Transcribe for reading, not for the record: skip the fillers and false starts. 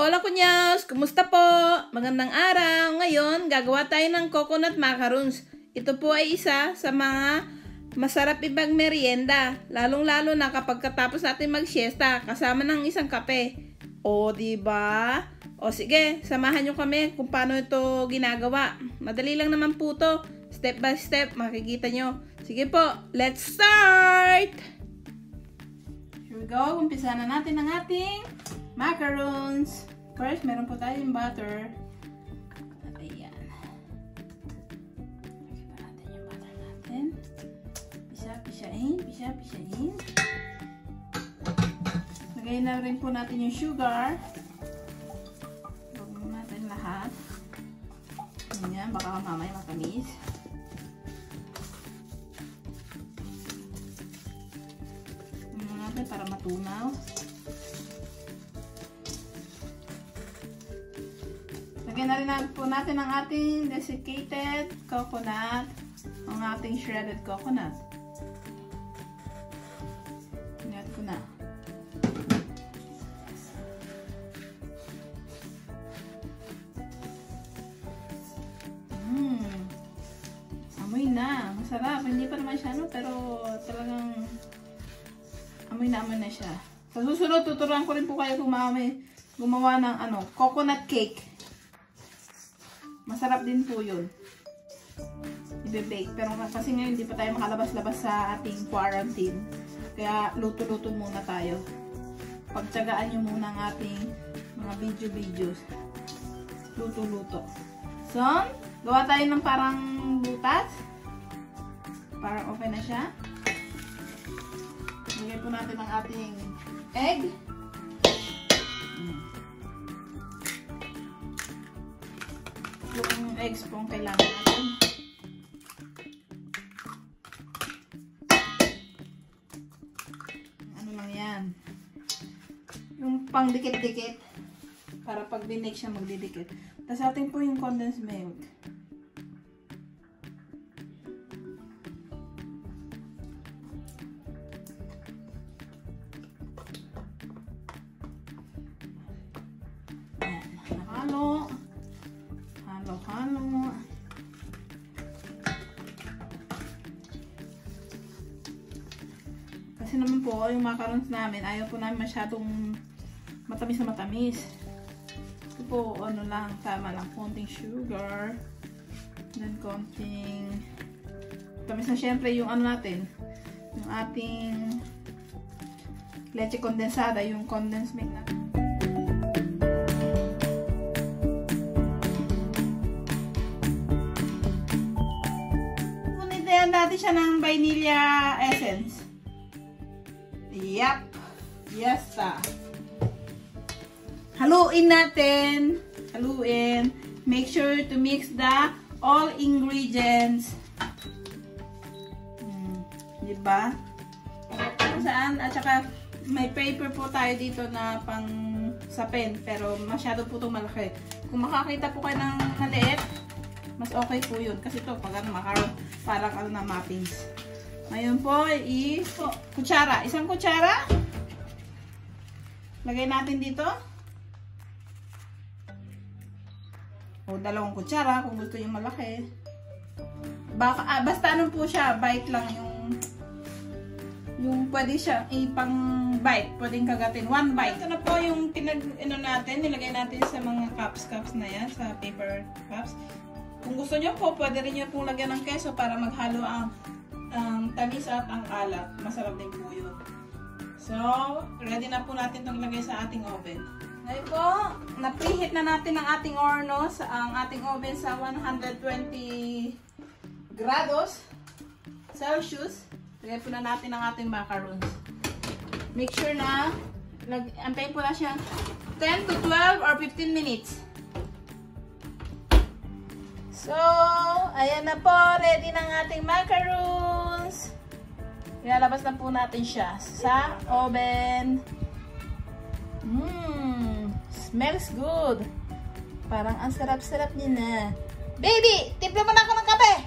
Hola kunyas! Kumusta po? Magandang araw! Ngayon, gagawa tayo ng coconut macaroons. Ito po ay isa sa mga masarap ibang merienda. Lalong-lalo na kapag katapos natin mag-siesta, kasama ng isang kape. O, diba? O sige, samahan nyo kami kung paano ito ginagawa. Madali lang naman po to. Step by step, makikita nyo. Sige po, let's start! Here we go. Umpisa na natin ang ating macaroons. First, meron po tayong butter. Ayan. Lagyan pa natin yung butter natin. Pisa-pisain. Lagyan na rin po natin yung sugar. Huwag mo natin lahat. Ayan, baka mamaya matamis. Lagyan natin para matunaw. Lagyan na rin po natin ang ating desiccated coconut, ang ating shredded coconut. Add ko na. Amoy na. Masarap. Hindi pa naman siya, no? Pero talagang amoy na siya. Sa susunod, tuturuan ko rin po kayo gumawa ng coconut cake. Masarap din po yun. I-bake. Pero kasi ngayon hindi pa tayo makalabas-labas sa ating quarantine. Kaya luto-luto muna tayo. Pagtsagaan nyo muna ang ating mga videos. Luto-luto. So, gawa tayo ng parang butas. Parang okay na siya. Lagyan po natin ang ating egg. Yung eggs po ang kailangan natin. Ano lang yan. Yung pang dikit-dikit. Para pag binake siya magdidikit. Tapos atin po yung condensed milk. Ayan. Nakalo. Halo-halo. Kasi naman po, yung macarons namin, ayaw po namin masyadong matamis na matamis. Ito po, lang, tama lang. Konting sugar. Then, konting tamis na syempre yung natin. Yung ating leche condensada, yung condensed milk natin. Natin siya ng vanilla essence. Yep. Yes, haluin natin. Haluin. Make sure to mix the all ingredients. Diba? Saan? At saka may paper po tayo dito na pang sa pen. Pero masyado po itong malaki. Kung makakita po kayo ng maliit, mas okay po yun. Kasi ito, pag macaron, parang na muffins. Ngayon po, kutsara. Isang kutsara. Lagay natin dito. O, 2 kutsara kung gusto yung malaki. Basta po siya, bite lang yung pwede siya ipang bite. Pwedeng kagatin. 1 bite. Ito na po yung nilagay natin sa mga cups na yan, sa paper cups. Kung gusto nyo po, pwede rin nyo pong lagyan ng keso para maghalo ang tamis at ang alat. Masarap din po yun. So, ready na po natin itong ilagay sa ating oven. Ngayon po, na-preheat na natin ang ating horno, ang ating oven sa 120 grados Celsius. Lagay po na natin ang ating macarons. Make sure na, antayin po na siya 10 to 12 or 15 minutes. So, ayan na po. Ready na ang ating macaroons. Ilalabas na po natin siya sa oven. Smells good. Parang ang sarap-sarap niya na. Baby, timpla mo na ako ng kape.